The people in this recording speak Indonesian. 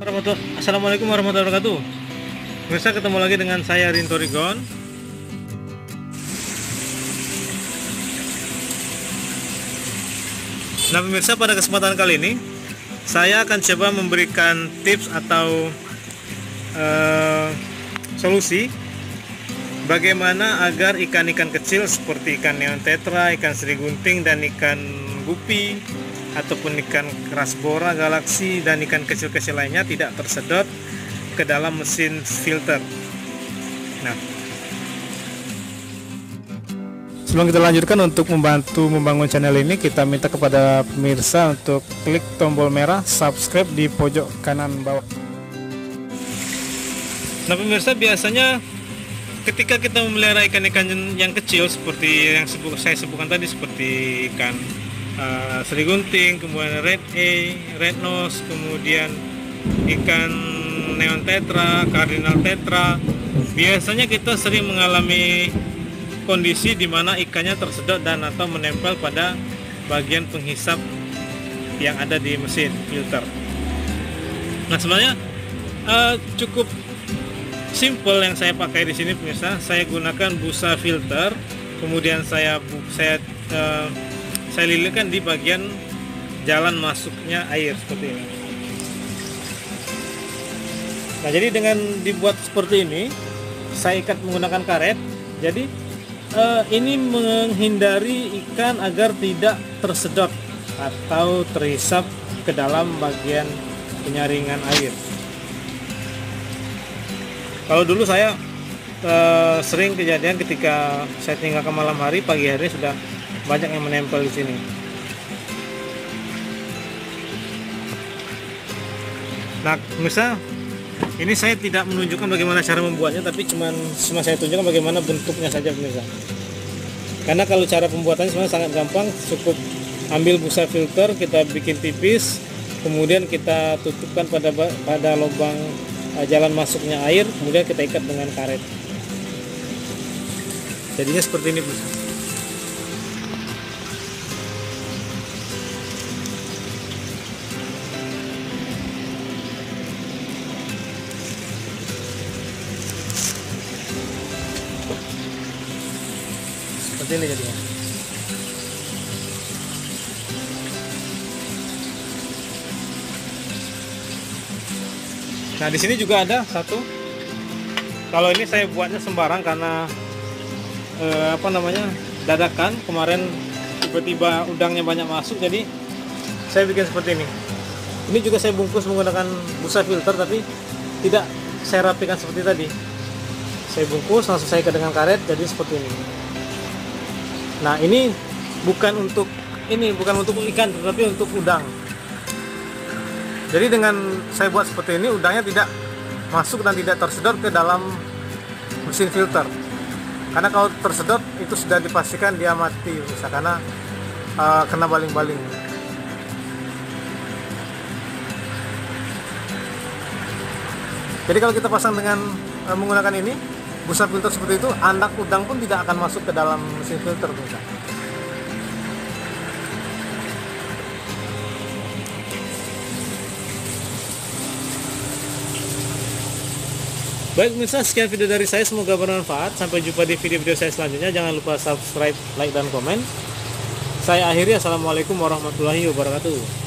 Assalamualaikum warahmatullahi wabarakatuh. Pemirsa, ketemu lagi dengan saya Rinto Rigon. Nah pemirsa, pada kesempatan kali ini saya akan coba memberikan tips atau solusi bagaimana agar ikan-ikan kecil seperti ikan neon tetra, ikan serigunting, dan ikan gupi ataupun ikan kerasbora, galaksi, dan ikan kecil-kecil lainnya tidak tersedot ke dalam mesin filter. Nah, sebelum kita lanjutkan, untuk membantu membangun channel ini, kita minta kepada pemirsa untuk klik tombol merah subscribe di pojok kanan bawah. Nah pemirsa, biasanya ketika kita memelihara ikan-ikan yang kecil seperti yang saya sebutkan tadi, seperti ikan serigunting, kemudian red eye, red nose, kemudian ikan neon tetra, cardinal tetra, biasanya kita sering mengalami kondisi di mana ikannya tersedot dan atau menempel pada bagian penghisap yang ada di mesin filter. Nah sebenarnya cukup simple yang saya pakai di sini pemirsa. Saya gunakan busa filter, kemudian saya lilitkan di bagian jalan masuknya air seperti ini. Nah jadi dengan dibuat seperti ini, saya ikat menggunakan karet. Jadi ini menghindari ikan agar tidak tersedot atau terhisap ke dalam bagian penyaringan air. Kalau dulu saya sering kejadian ketika saya tinggalkan malam hari, pagi hari sudah banyak yang menempel di sini. Nah, misal ini saya tidak menunjukkan bagaimana cara membuatnya, tapi cuma saya tunjukkan bagaimana bentuknya saja pemirsa. Karena kalau cara pembuatannya sebenarnya sangat gampang, cukup ambil busa filter, kita bikin tipis, kemudian kita tutupkan pada lubang jalan masuknya air, kemudian kita ikat dengan karet. Jadinya seperti ini pemirsa. Seperti ini jadinya. Nah di sini juga ada satu. Kalau ini saya buatnya sembarang karena dadakan. Kemarin tiba-tiba udangnya banyak masuk, jadi saya bikin seperti ini. Ini juga saya bungkus menggunakan busa filter, tapi tidak saya rapikan seperti tadi. Saya bungkus langsung saya ikat dengan karet, jadi seperti ini. Nah ini bukan untuk ikan, tetapi untuk udang. Jadi dengan saya buat seperti ini, udangnya tidak masuk dan tidak tersedot ke dalam mesin filter. Karena kalau tersedot itu sudah dipastikan dia mati, misalnya karena kena baling-baling. Jadi kalau kita pasang dengan menggunakan ini, busa filter seperti itu, anak udang pun tidak akan masuk ke dalam mesin filter pemirsa. Baik pemirsa, sekian video dari saya, semoga bermanfaat. Sampai jumpa di video-video saya selanjutnya. Jangan lupa subscribe, like, dan komen. Saya akhiri. Assalamualaikum warahmatullahi wabarakatuh.